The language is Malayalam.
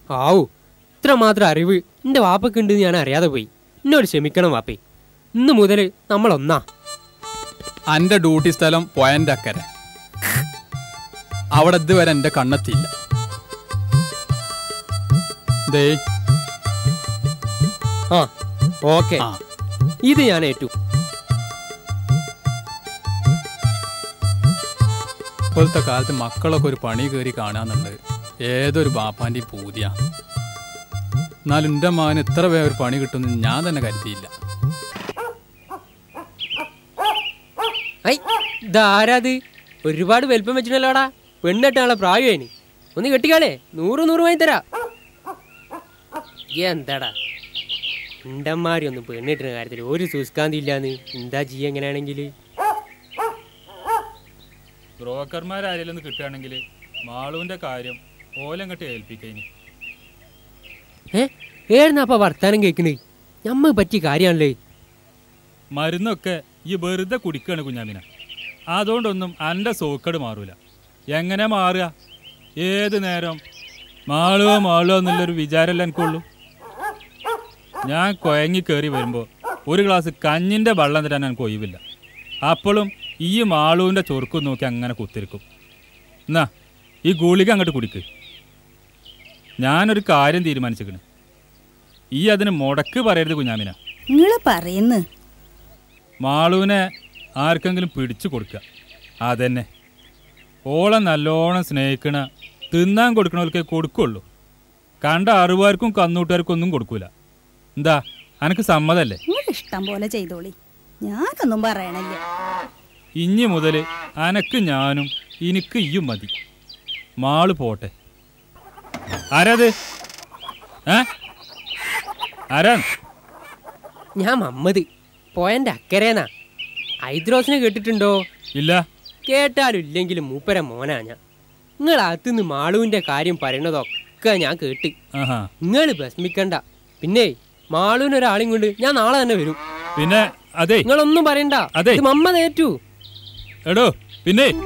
ആവൂ, ഇത്ര മാത്രം അറിവ് എൻ്റെ വാപ്പയ്ക്ക് ഉണ്ടെന്ന് ഞാൻ അറിയാതെ പോയി. എന്നോട് ക്ഷമിക്കണം വാപ്പേ. ഇന്ന് മുതൽ നമ്മളൊന്നാ. എൻ്റെ ഡ്യൂട്ടി സ്ഥലം പോയൻ്റെ അക്കരെ. അവിടെ ഇതുവരെ എൻ്റെ കണ്ണെത്തിയില്ല. ദേ ആ ഓക്കെ, ഇത് ഞാൻ ഏറ്റു. ഇപ്പോഴത്തെ കാലത്ത് മക്കളൊക്കെ ഒരു പണി കയറി കാണാന്നുള്ളത് ഏതൊരു ബാപ്പാൻ്റെയും പൂതിയാ. എന്നാലും എൻ്റെ മകന് ഇത്ര വേഗം ഒരു പണി കിട്ടുമെന്ന് ഞാൻ തന്നെ കരുതിയില്ല. ഇതാരാത്? ഒരുപാട് വലിപ്പം വെച്ചിട്ടല്ലോടാ. പെണ്ണെട്ടാണല്ലോ പ്രായമായിന്. ഒന്ന് കെട്ടിക്കാളേ, 100 വാങ്ങി തരാ. എന്താടാ ഉണ്ടന്മാരി ഒന്നും പെണ്ണിട്ടുന്ന കാര്യത്തിൽ ഒരു സുസ്കാന്തി ഇല്ലാന്ന്. എന്താ ചെയ്യ എങ്ങനെയാണെങ്കിൽ? ബ്രോക്കർമാരാരെങ്കിലും കിട്ടുകയാണെങ്കിൽ മാളുവിന്റെ കാര്യം ഓലങ്ങട്ട് ഏൽപ്പിക്കഴിഞ്ഞു. ഏഴുന്നപ്പ വർത്താനം കേൾക്കണേ? ഞമ്മ പറ്റിയ കാര്യമാണല്ലേ. മരുന്നൊക്കെ ഈ വെറുതെ കുടിക്കുകയാണ് കുഞ്ഞാമിന. അതുകൊണ്ടൊന്നും എൻ്റെ സോക്കട് മാറൂല. എങ്ങനെ മാറുക? ഏത് നേരം മാളുവോ എന്നുള്ളൊരു വിചാരമല്ല എനിക്കുള്ളൂ. ഞാൻ കുഴങ്ങി കയറി വരുമ്പോൾ ഒരു ഗ്ലാസ് കഞ്ഞിൻ്റെ വെള്ളം തരാൻ എനിക്ക് ഒഴിവില്ല. അപ്പോഴും ഈ മാളുവിൻ്റെ ചൊറുക്കും നോക്കി അങ്ങനെ കുത്തിരിക്കും. എന്നാ ഈ ഗുളിക അങ്ങോട്ട് കുടിക്ക്. ഞാനൊരു കാര്യം തീരുമാനിച്ചിരിക്കണ്. ഈ അതിന് മുടക്ക് പറയരുത് കുഞ്ഞാമിന. നിങ്ങള് പറയുന്നു മാളുവിനെ ആർക്കെങ്കിലും പിടിച്ചു കൊടുക്കുക. അതന്നെ. ഓളെ നല്ലോണം സ്നേഹിക്കണ തിന്നാൻ കൊടുക്കണവർക്ക് കൊടുക്കുള്ളൂ. കണ്ട അറിവുകാർക്കും കന്നൂട്ടുകാർക്കും ഒന്നും കൊടുക്കൂല. എന്താ അനക്ക് സമ്മതല്ലേ? ഇഷ്ടം പോലെ ചെയ്തോളി, ഞാനൊന്നും പറയണില്ല. ഇനി മുതൽ അനക്ക് ഞാനും എനിക്ക് ഇയും മതി. മാള് പോട്ടെ. ആരാത്? ആരാ? ഞാൻ മമ്മദ്, പോയൻ്റെ അക്കരേന്നാ. ഹൈദ്രോസിനെ കേട്ടിട്ടുണ്ടോ? ഇല്ല. കേട്ടാലും ഇല്ലെങ്കിലും മൂപ്പര മോനാ ഞാൻ. നിങ്ങൾ അകത്തുനിന്ന് മാളുവിൻ്റെ കാര്യം പറയണതൊക്കെ ഞാൻ കേട്ട്. നിങ്ങൾ വിഷമിക്കണ്ട. പിന്നെ മാളുവിനൊരാളും കൊണ്ട് ഞാൻ നാളെ തന്നെ വരും. പിന്നെ അതെ, നിങ്ങളൊന്നും പറയണ്ട. മമ്മ നേറ്റു. എടോ പിന്നെ